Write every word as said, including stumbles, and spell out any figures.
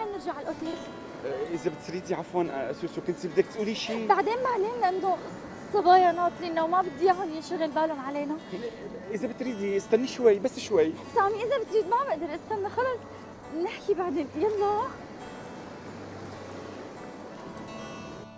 بنرجع على الاوتيل؟ اذا بتريدي عفوا آه، سوسو كنتي بدك تقولي شيء؟ بعدين بعدين لانه الصبايا ناطريننا وما بدي اياهم ينشغل بالهم علينا. اذا بتريدي استني شوي بس شوي. سامي اذا بتريد ما بقدر استنى، خلص نحكي بعدين، يلا.